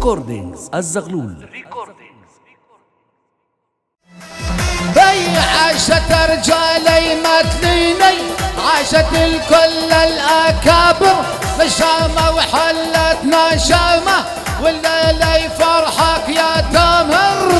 ريكوردينجز الزغلول. هي عاشت رجالي مثليني، عاشت الكل الأكابر نشامة وحلتنا شامة، والليلة يفرحك يا تامر.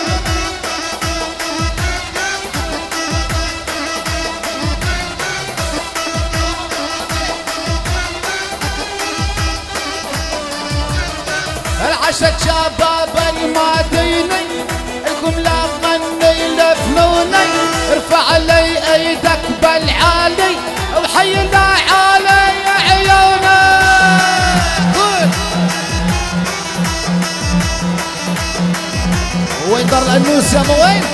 عاشت شباب المديني لكم لا غني لفنوني، ارفع لي ايدك بالعالي وحينا علي عيوني. وين دار الانوس يا ابو وين؟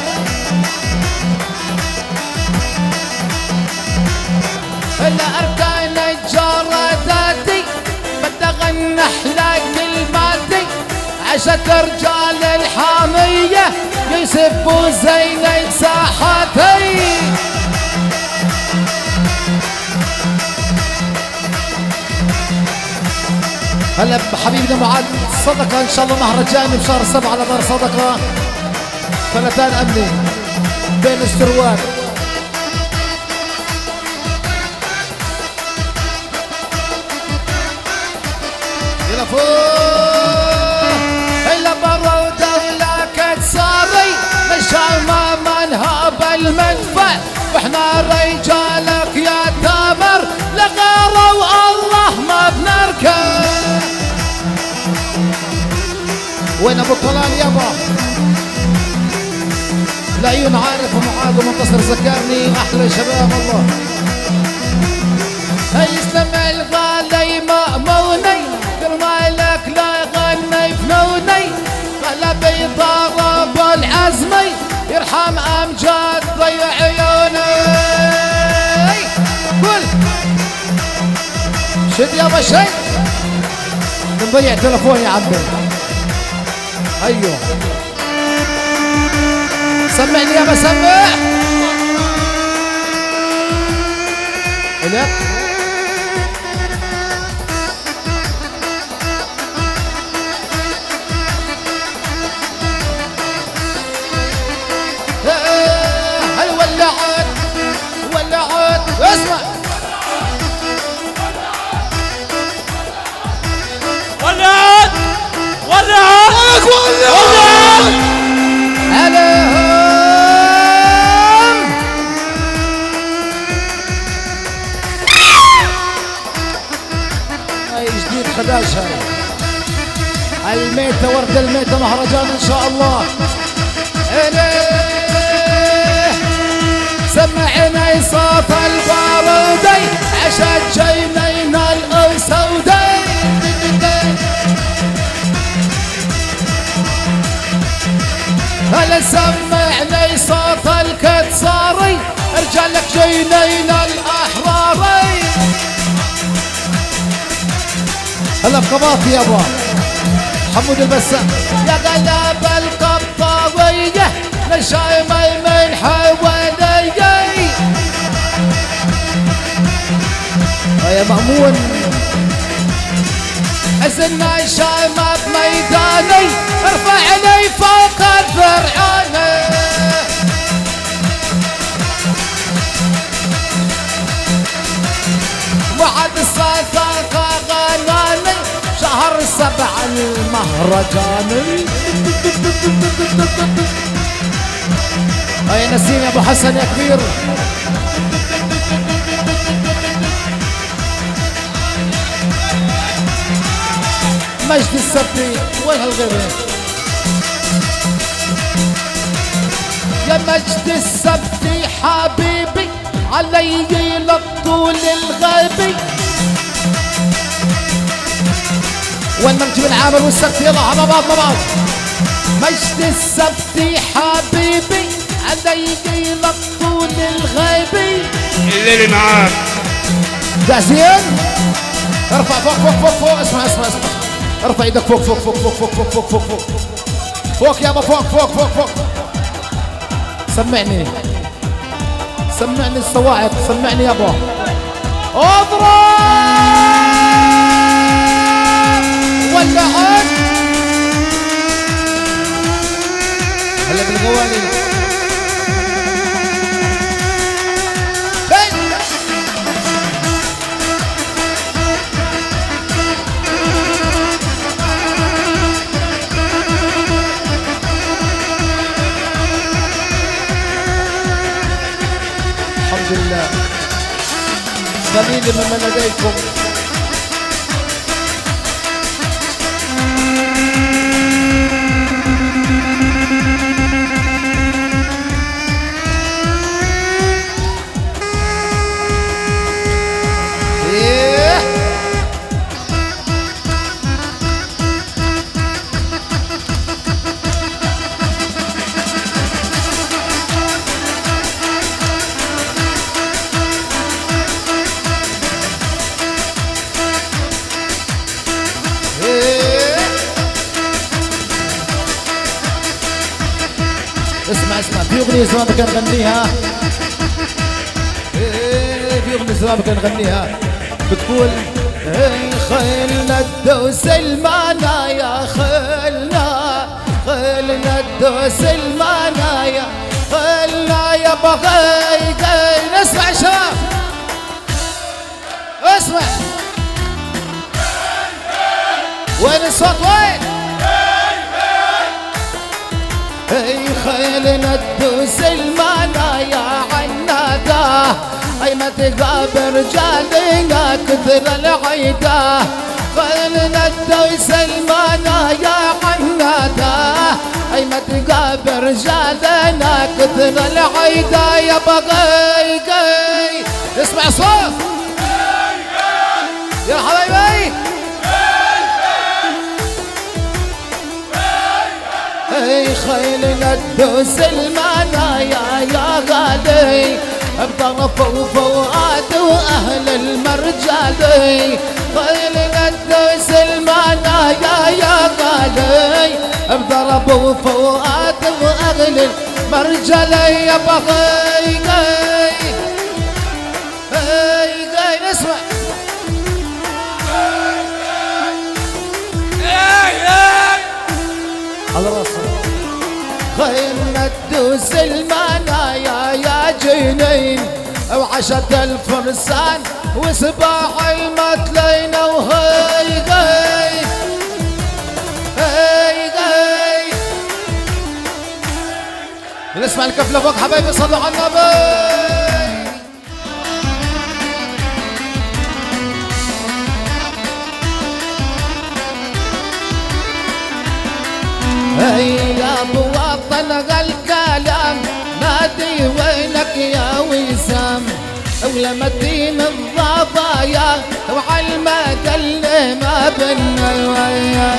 الا اركان الجارتاتي بدي اغني احلى كلماتي، عاشت رجال الحامية يسبوا زيني ساحتي. هلا بحبيبنا معاذ صدقة ان شاء الله مهرجان بشهر 7 على دار صدقة فلتان امني بين السروال. يلا فوق إلا برا ودولك تصاري مشامة منها بالمدفع، واحنا رجالك يا تامر لغيره والله ما بنركب. وين ابو طلال يابا؟ العيون عارف ومعاذ ومنتصر ذكرني احلى شباب الله. يسلم الغالي مأموني كرمالك لا يغني فنوني، قلبي ضرب العزمي يرحم امجاد ضيع عيوني. قول شد يابا شد نضيع تلفون يا عمي. ايوه سمعني يابا سمع الك. هاي ولعت ولعت اسمع ولعت ولعت ولعت عليهم. هاي جديد 11 هاي الميتة ورد الميتة مهرجان ان شاء الله. سمعنا صوت البارودي عشان جينينا الاسودي. هلا سمعني صوت الكتساري رجالك جينينا الاحراري. هلا بقباطي يابا حمود البسام يا قلب القبطاوية نشايمي من حوالي. يا مأمون عزلنا شايمة بميداني ارفع لي فوق الذرعاني. وعد الصداقة غناني شهر 7 المهرجاني. يا نسيم يا ابو حسن يا كبير. مجد السبتي وين هالغيبة يا مجد السبتي حبيبي علي للطول الغيبي. وين نجم العامر والسبتي يلا مع بعض مع بعض. مجد السبتي حبيبي علي للطول الغيبي. الليلي معاك جاهزين؟ ارفع فوق فوق فوق فوق. اسمع اسمع اسمع ارفع ايدك فوق فوق فوق فوق فوق فوق فوق فوق فوق فوق يابا فوق فوق فوق فوق. سمعني سمعني الصواعق سمعني يابا. اضرب ولعت الوالي. الحمد لله. قليل مما لديكم. اسمع في اغنيه زمان كان نغنيها، في اغنيه زمان كان نغنيها بتقول خلنا تدوس المنايا، خلنا تدوس المنايا، خلنا يا بغي. اسمع شباب اسمع، وين الصوت وين؟ خلنا تدوس المنايا عنادا، اي ما تقابل رجالنا كثر العيدا. خلنا تدوس المنايا عنادا، اي ما تقابل رجالنا كثر العيدا. يا بغي اسمع صوت يا حبايبي. خلنا تدوس المنايا يا غالي، بطرف وفؤاد واهل المرجالي. خلنا تدوس المنايا يا غالي، بطرف وفؤاد واهل المرجالي. يا بغي نسمع على راسنا. خلنا تدوس المنايا يا جنين، وعشرة الفرسان وسباع المتلين. وهي نسمع الكفلة فوق حبايبي، صلوا على النبي. يا ابو وطن هالكلام نادي وينك يا وسام، ولما تدين الضبايا وعالمدى اللي ما بنا.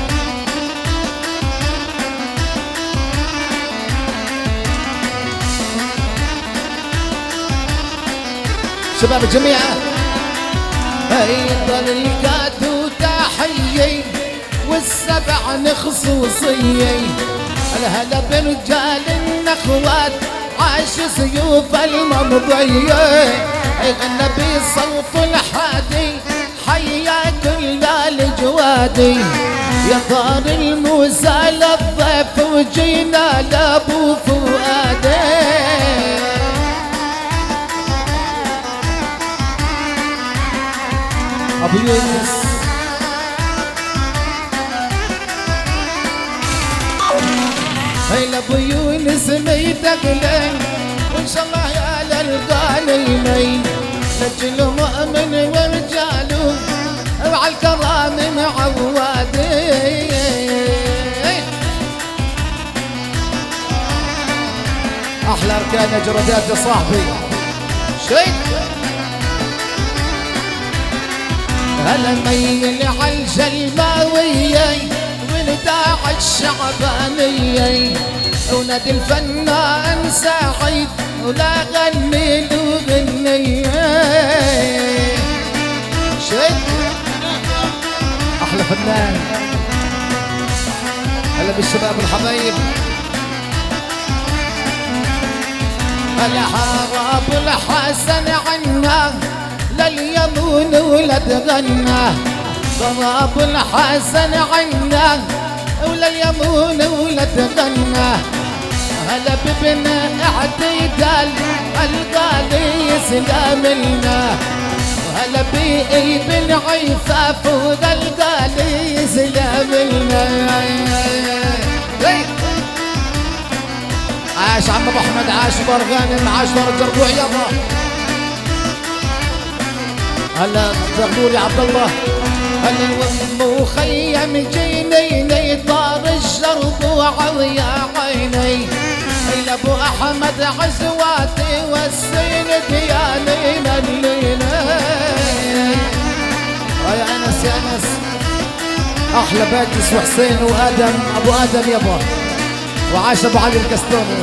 شباب الجميع ضل الكاتو تحيي والسبع خصوصية. الهلا برجال النخوات عاش سيوف الممضية. النبي صوت الحادي حيا كل الجوادي. يا دار الموسى للضيف وجينا لابو فؤادي. ابو يونس هيلا ابو يونس ميتقلين، وان شاء الله يا للغانمين نجل مؤمن ورجاله وعلى الكرام معوادي. احلى اركان جردات يا صاحبي شيء. هلا ميل عالجلباوية ونداع الشعبانية، ونادي الفنان سعيد ولا غني له غنية. شد احلى فنان. هلا بالشباب الحبايب. هلا حراب الحسن عنا لليمون ولا تغنى. ضرب الحسن عنا ولا يمون ولا تغنى. هلا بابن اعتدال القالي يسلم لنا وهلا بابن عفاف وذا القالي يسلم لنا عاش عم ابو احمد عاش دار غانم عاش دار الجربوع يابا هلا زغلول يا عبد الله هلا ومخيم جينيني دار الجربوع ويا عيني هلا ابو احمد عزواتي والسيد يا لينا الليله يا انس يا انس احلى باتس وحسين وادم ابو ادم يابا وعاش ابو علي الكستوني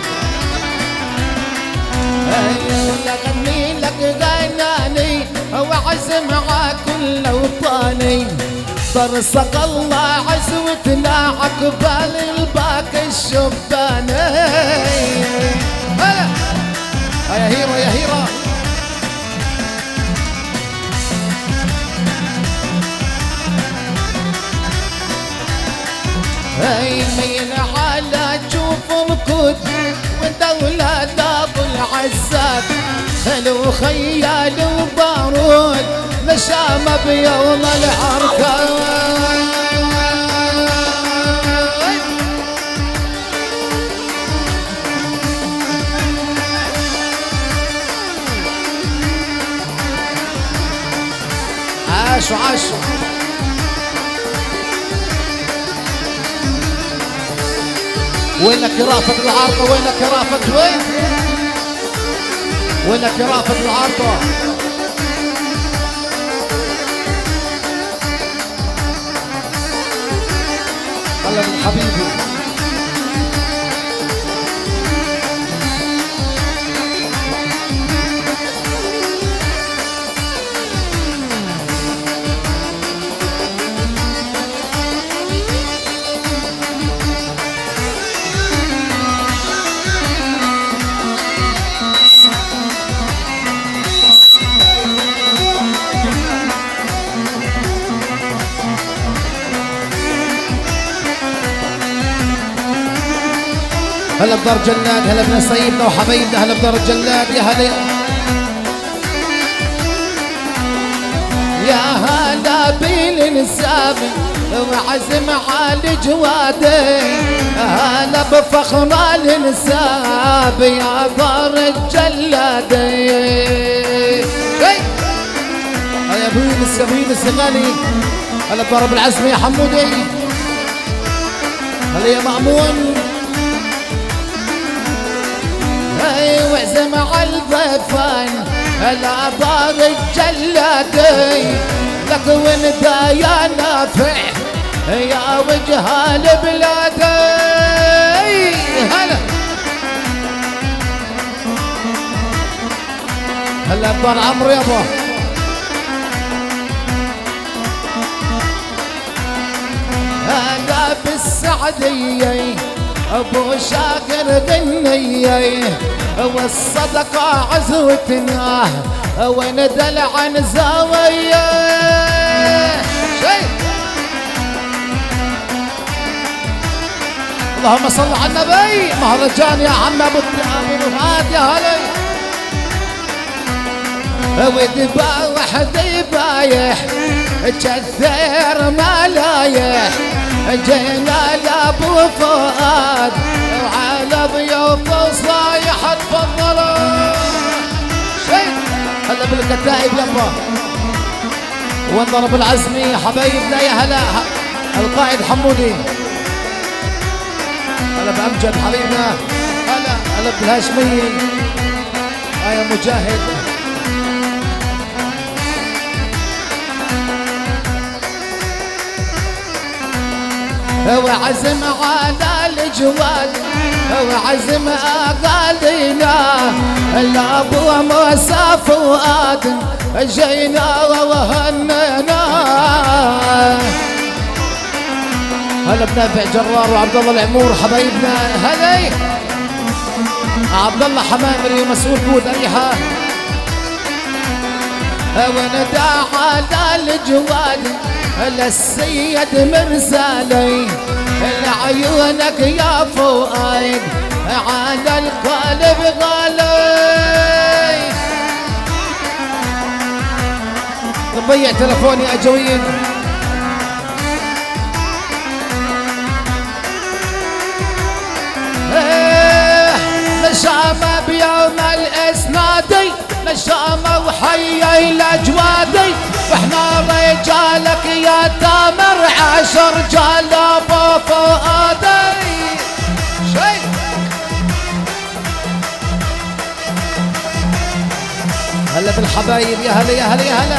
اغني لك غناني وعزم على كل اوطاني طرسق الله عزوتنا عقبال الباك الشباني هلا يا هيرة يا هيرة مين على تشوف مكود ودولة ابو العزات خلو خيال وبارود مشام بيوم العركة عاشوا عاشوا وينك يا رافض العارضة وينك يا رافض وينك يا رافض العارضة هلا من حبيبي هلا بدار جلاد هلا بنا سيدنا وحبايبنا هلا بدار الجلاد يا هلا يا هلا بالانساب وعزم على جوادي هلا بفخر الانساب يا دار الجلاد يا بينس يا بينس غالي هلا بضرب العزم يا حمودي هلا يا مأمون وعزم على الضيفان هلا دار الجلادي لك وندا يا نافع يا وجه البلادي هلا هلا بدار عمرو يابا هلا بالسعدية ابو شاكر غنية والصدقة عزوتنا وندل عن زاوية شيء اللهم صل على النبي مهرجان يا عم ابو رفعات يا هلي وذباح ذبايح كثير ما لايح جينا لابو فؤاد وعلى ضيوف صايح تفضلوا شيء هلا بالكتائب يابا وانضرب العزمي حبايبنا يا هلا القائد حمودي هلا بأمجد حبيبنا هلا بالهاشمي يا مجاهد وعزم على الجواد وعزم اقالينا الابو موسى فؤاد جينا وهنينا هلا بنافع جرار وعبد الله العمور حبايبنا هلي عبد الله حمامري مسؤول بود اريحه وندى على الجواد للسيد مرسالي عيونك يا فؤاد على القلب غالي. نضيع تلفوني اجوين. نشامة بيوم الاسنادي، نشامة وحي الاجوادي، واحنا رجالك يا تامر 10 رجال ابو فؤادي. شي هلا بالحبايب، يا هلا يا هلا يا هلا.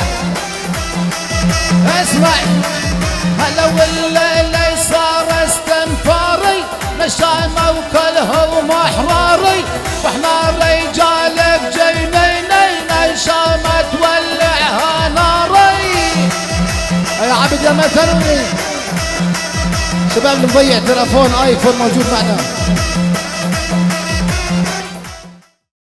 اسمع هلا والليلة صار استنفاري، نشامة وكلهم احراري، واحنا رجالك جايين نشامة تولعها ناري. يا عبد يا مثلوني شباب، نضيع تلفون ايفون موجود معنا.